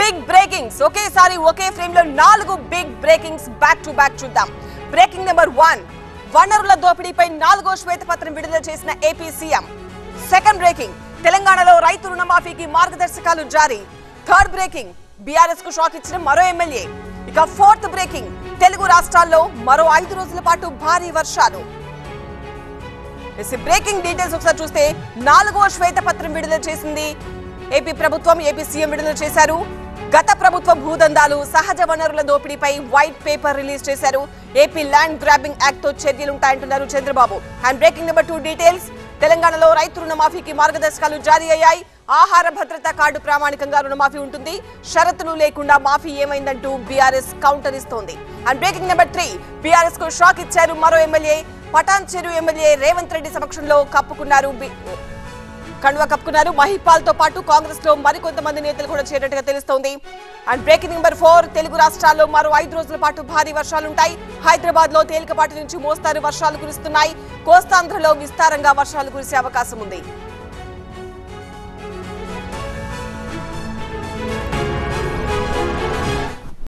Big breakings ఒకేసారి ఒకే frame లో 4 big breakings back to back చూద్దాం. బ్రేకింగ్ నెంబర్ 1, వనరుల దోపిడీపై 4వ శ్వేతపత్రం విడుదల చేసిన ఏపీ సీఎం. సెకండ్ బ్రేకింగ్, తెలంగాణలో రైతు రుణమాఫీకి మార్గదర్శకాలు జారీ. థర్డ్ బ్రేకింగ్, బీఆర్ఎస్ కు షాక్ ఇచ్చిన మరో ఎమ్మెల్యే. ఇక ఫోర్త్ బ్రేకింగ్, తెలుగు రాష్ట్రాల్లో మరో 5 రోజుల పాటు భారీ వర్షాలు. బ్రేకింగ్ డీటెయిల్స్ ఒకసారి చూస్తే 4వ శ్వేతపత్రం విడుదల చేసింది ఏపీ ప్రభుత్వం. ఏపీ సీఎం విడుదల చేశారు. గత ప్రభుత్వ భూదందాలు, సహజ వనరుల దోపిడీపై వైట్ పేపర్ రిలీజ్ చేశారు. ఏపీ ల్యాండ్ గ్రాబింగ్ యాక్ట్ తో చర్యలుంటాయంటున్నారు Chandrababu. And breaking number 2 details, తెలంగాణలో రైతు రుణమాఫీకి మార్గదర్శకాలు జారీ అయ్యాయి. ఆహార భద్రత కార్డు ప్రామాణికంగా రుణమాఫీ ఉంటుంది. షరతులు లేకుండా మాఫీ ఏమైందంటూ బీఆర్ఎస్ కౌంటర్ ఇస్తోంది. అండ్ బ్రేకింగ్ నెంబర్ 3, బీఆర్ఎస్ కు షాక్ ఇచ్చారు మరో ఎమ్మెల్యే. పటాన్ చెరు ఎమ్మెల్యే రేవంత్ రెడ్డి సమక్షంలో కండువా కప్పుకున్నారు. మహిపాల్ తో పాటు కాంగ్రెస్ లో మరికొంతమంది నేతలు కూడా చేరినట్టుగా తెలుస్తోంది. అండ్ బ్రేకింగ్ నెంబర్ 4, తెలుగు రాష్ట్రాల్లో మరో 5 రోజుల పాటు భారీ వర్షాలుంటాయి. హైదరాబాద్ లో తేలికపాటి నుంచి మోస్తారు వర్షాలు కురుస్తున్నాయి. కోస్తాంధ్రలో విస్తారంగా వర్షాలు కురిసే అవకాశం ఉంది.